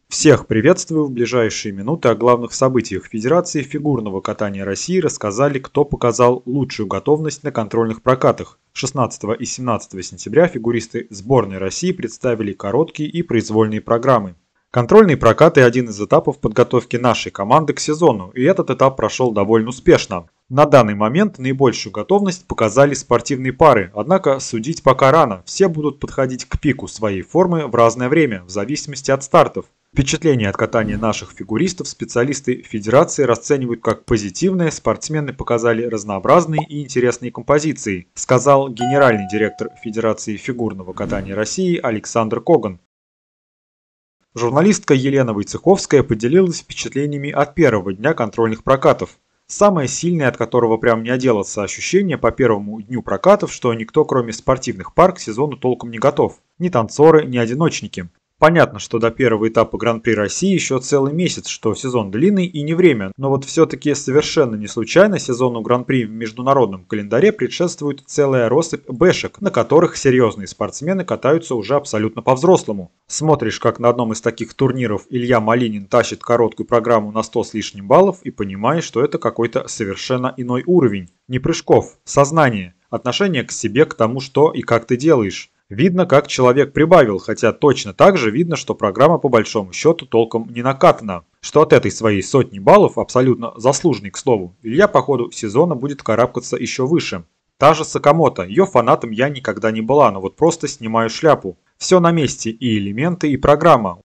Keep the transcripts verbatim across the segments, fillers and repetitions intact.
Всех приветствую! В ближайшие минуты о главных событиях Федерации фигурного катания России рассказали, кто показал лучшую готовность на контрольных прокатах. шестнадцатого и семнадцатого сентября фигуристы сборной России представили короткие и произвольные программы. Контрольные прокаты – один из этапов подготовки нашей команды к сезону, и этот этап прошел довольно успешно. На данный момент наибольшую готовность показали спортивные пары, однако судить пока рано, все будут подходить к пику своей формы в разное время, в зависимости от стартов. Впечатление от катания наших фигуристов специалисты Федерации расценивают как позитивное, спортсмены показали разнообразные и интересные композиции, сказал генеральный директор Федерации фигурного катания России Александр Коган. Журналистка Елена Войцеховская поделилась впечатлениями от первого дня контрольных прокатов. Самое сильное, от которого прям не отделаться ощущение по первому дню прокатов, что никто кроме спортивных пар к сезону толком не готов. Ни танцоры, ни одиночники. Понятно, что до первого этапа Гран-при России еще целый месяц, что сезон длинный и не время, но вот все-таки совершенно не случайно сезону Гран-при в международном календаре предшествует целая россыпь бэшек, на которых серьезные спортсмены катаются уже абсолютно по-взрослому. Смотришь, как на одном из таких турниров Илья Малинин тащит короткую программу на сто с лишним баллов и понимаешь, что это какой-то совершенно иной уровень. Не прыжков, сознание, отношение к себе, к тому, что и как ты делаешь. Видно, как человек прибавил, хотя точно так же видно, что программа по большому счету толком не накатана. Что от этой своей сотни баллов, абсолютно заслуженной, к слову, Илья по ходу сезона будет карабкаться еще выше. Та же Сакамото, ее фанатом я никогда не была, но вот просто снимаю шляпу. Все на месте, и элементы, и программа.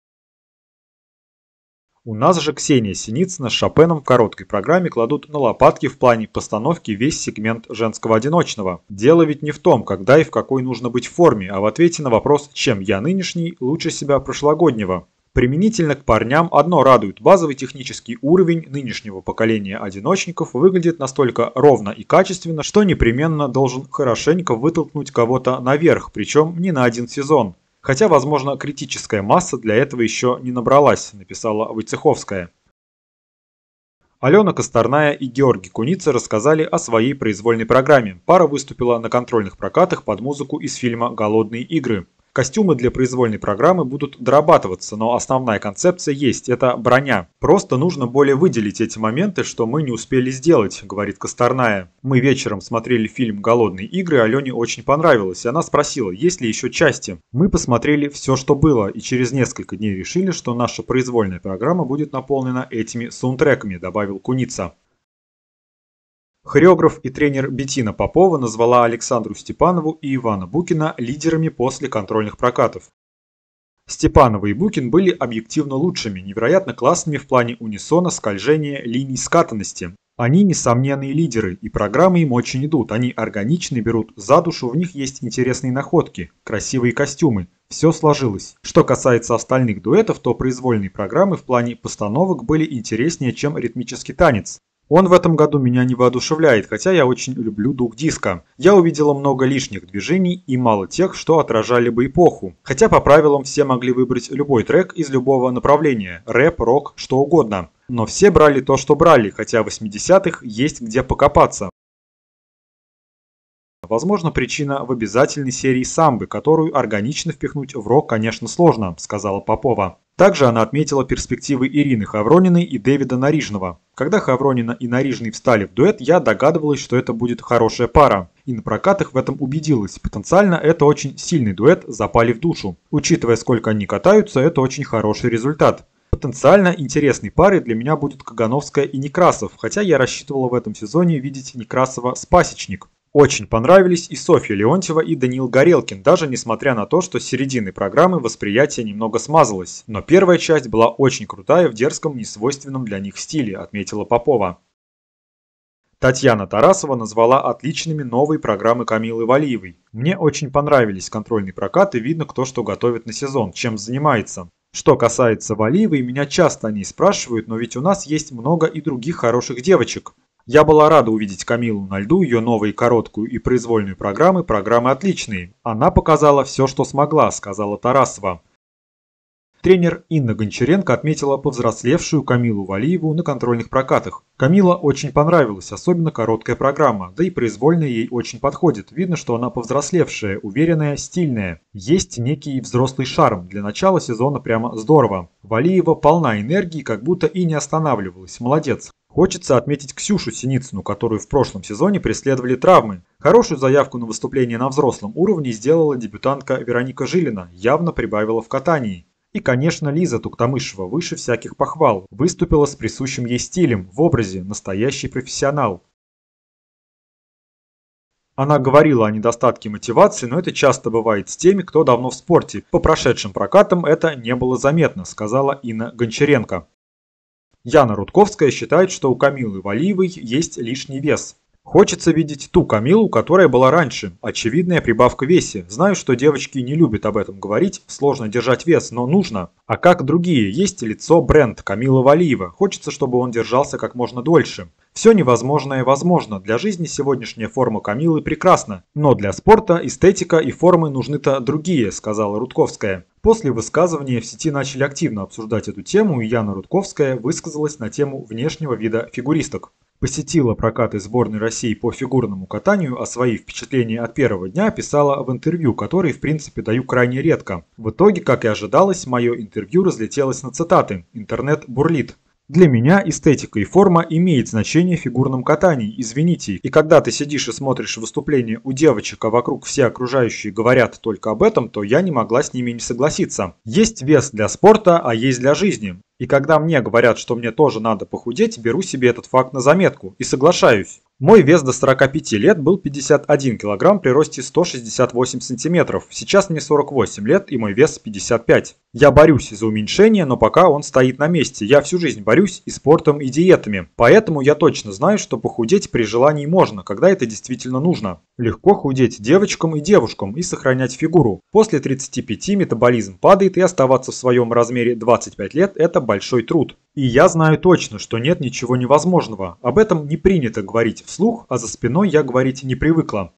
У нас же Ксения Синицына с Шопеном в короткой программе кладут на лопатки в плане постановки весь сегмент женского одиночного. Дело ведь не в том, когда и в какой нужно быть в форме, а в ответе на вопрос, чем я нынешний лучше себя прошлогоднего. Применительно к парням одно радует: базовый технический уровень нынешнего поколения одиночников выглядит настолько ровно и качественно, что непременно должен хорошенько вытолкнуть кого-то наверх, причем не на один сезон. Хотя, возможно, критическая масса для этого еще не набралась, написала Войцеховская. Алена Косторная и Георгий Куница рассказали о своей произвольной программе. Пара выступила на контрольных прокатах под музыку из фильма «Голодные игры». Костюмы для произвольной программы будут дорабатываться, но основная концепция есть – это броня. Просто нужно более выделить эти моменты, что мы не успели сделать, говорит Косторная. Мы вечером смотрели фильм «Голодные игры», Алене очень понравилось, и она спросила, есть ли еще части. Мы посмотрели все, что было, и через несколько дней решили, что наша произвольная программа будет наполнена этими саундтреками, добавил Куница. Хореограф и тренер Беттина Попова назвала Александру Степанову и Ивана Букина лидерами после контрольных прокатов. Степанова и Букин были объективно лучшими, невероятно классными в плане унисона, скольжения, линий скатанности. Они несомненные лидеры, и программы им очень идут, они органичны, берут за душу, в них есть интересные находки, красивые костюмы. Все сложилось. Что касается остальных дуэтов, то произвольные программы в плане постановок были интереснее, чем ритмический танец. Он в этом году меня не воодушевляет, хотя я очень люблю дух диска. Я увидела много лишних движений и мало тех, что отражали бы эпоху. Хотя по правилам все могли выбрать любой трек из любого направления – рэп, рок, что угодно. Но все брали то, что брали, хотя в восьмидесятых есть где покопаться. Возможно, причина в обязательной серии самбы, которую органично впихнуть в рок, конечно, сложно, сказала Попова. Также она отметила перспективы Ирины Хаврониной и Дэвида Нарижного. Когда Хавронина и Нарижный встали в дуэт, я догадывалась, что это будет хорошая пара. И на прокатах в этом убедилась. Потенциально это очень сильный дуэт, запали в душу. Учитывая, сколько они катаются, это очень хороший результат. Потенциально интересной парой для меня будет Кагановская и Некрасов, хотя я рассчитывала в этом сезоне видеть Некрасова с Пасечник. Очень понравились и Софья Леонтьева, и Даниил Горелкин, даже несмотря на то, что с середины программы восприятие немного смазалось. Но первая часть была очень крутая в дерзком, несвойственном для них стиле, отметила Попова. Татьяна Тарасова назвала отличными новые программы Камилы Валиевой. Мне очень понравились контрольные прокаты, видно, кто что готовит на сезон, чем занимается. Что касается Валиевой, меня часто о ней спрашивают, но ведь у нас есть много и других хороших девочек. Я была рада увидеть Камилу на льду, ее новые короткую и произвольную программы, программы отличные. Она показала все, что смогла, сказала Тарасова. Тренер Инна Гончаренко отметила повзрослевшую Камилу Валиеву на контрольных прокатах. Камила очень понравилась, особенно короткая программа, да и произвольная ей очень подходит. Видно, что она повзрослевшая, уверенная, стильная. Есть некий взрослый шарм. Для начала сезона прямо здорово. Валиева полна энергии, как будто и не останавливалась. Молодец. Хочется отметить Ксюшу Синицыну, которую в прошлом сезоне преследовали травмы. Хорошую заявку на выступление на взрослом уровне сделала дебютантка Вероника Жилина, явно прибавила в катании. И, конечно, Лиза Туктамышева, выше всяких похвал, выступила с присущим ей стилем, в образе, настоящий профессионал. Она говорила о недостатке мотивации, но это часто бывает с теми, кто давно в спорте. По прошедшим прокатам это не было заметно, сказала Инна Гончаренко. Яна Рудковская считает, что у Камилы Валиевой есть лишний вес. Хочется видеть ту Камилу, которая была раньше. Очевидная прибавка в весе. Знаю, что девочки не любят об этом говорить, сложно держать вес, но нужно. А как другие? Есть лицо бренд Камила Валиева. Хочется, чтобы он держался как можно дольше. Все невозможное возможно. Для жизни сегодняшняя форма Камилы прекрасна. Но для спорта эстетика и формы нужны-то другие, сказала Рудковская. После высказывания в сети начали активно обсуждать эту тему, и Яна Рудковская высказалась на тему внешнего вида фигуристок. Посетила прокаты сборной России по фигурному катанию, а свои впечатления от первого дня писала в интервью, которые в принципе даю крайне редко. В итоге, как и ожидалось, мое интервью разлетелось на цитаты. Интернет бурлит. Для меня эстетика и форма имеет значение в фигурном катании, извините. И когда ты сидишь и смотришь выступления у девочек, а вокруг все окружающие говорят только об этом, то я не могла с ними не согласиться. Есть вес для спорта, а есть для жизни. И когда мне говорят, что мне тоже надо похудеть, беру себе этот факт на заметку и соглашаюсь. Мой вес до сорока пяти лет был пятьдесят один килограмм при росте сто шестьдесят восемь сантиметров. Сейчас мне сорок восемь лет и мой вес пятьдесят пять. Я борюсь за уменьшение, но пока он стоит на месте. Я всю жизнь борюсь и спортом, и диетами. Поэтому я точно знаю, что похудеть при желании можно, когда это действительно нужно. Легко худеть девочкам и девушкам и сохранять фигуру. После тридцати пяти метаболизм падает, и оставаться в своем размере двадцать пять лет – это большой труд. И я знаю точно, что нет ничего невозможного. Об этом не принято говорить вслух, а за спиной я говорить не привыкла.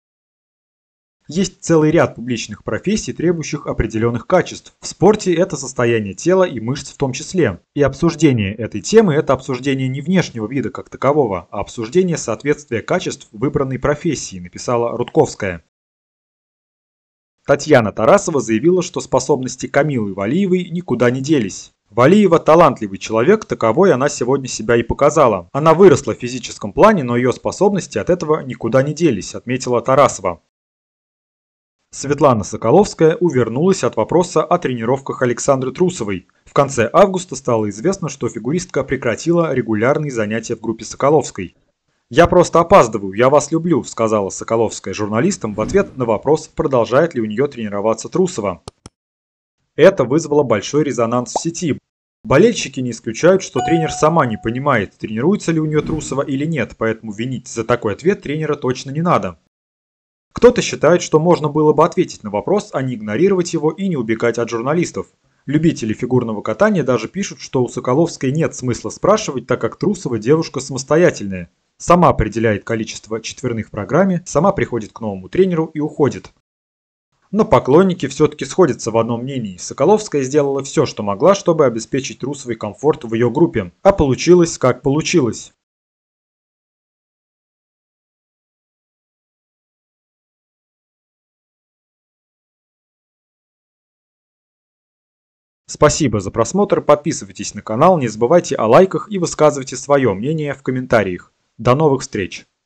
Есть целый ряд публичных профессий, требующих определенных качеств. В спорте это состояние тела и мышц в том числе. И обсуждение этой темы – это обсуждение не внешнего вида как такового, а обсуждение соответствия качеств выбранной профессии, написала Рудковская. Татьяна Тарасова заявила, что способности Камилы Валиевой никуда не делись. Валиева талантливый человек, таковой она сегодня себя и показала. Она выросла в физическом плане, но ее способности от этого никуда не делись, отметила Тарасова. Светлана Соколовская увернулась от вопроса о тренировках Александры Трусовой. В конце августа стало известно, что фигуристка прекратила регулярные занятия в группе Соколовской. «Я просто опаздываю, я вас люблю», – сказала Соколовская журналистам в ответ на вопрос, продолжает ли у нее тренироваться Трусова. Это вызвало большой резонанс в сети. Болельщики не исключают, что тренер сама не понимает, тренируется ли у нее Трусова или нет, поэтому винить за такой ответ тренера точно не надо. Кто-то считает, что можно было бы ответить на вопрос, а не игнорировать его и не убегать от журналистов. Любители фигурного катания даже пишут, что у Соколовской нет смысла спрашивать, так как Трусова девушка самостоятельная. Сама определяет количество четверных в программе, сама приходит к новому тренеру и уходит. Но поклонники все-таки сходятся в одном мнении. Соколовская сделала все, что могла, чтобы обеспечить Трусовой комфорт в ее группе. А получилось, как получилось. Спасибо за просмотр, подписывайтесь на канал, не забывайте о лайках и высказывайте свое мнение в комментариях. До новых встреч!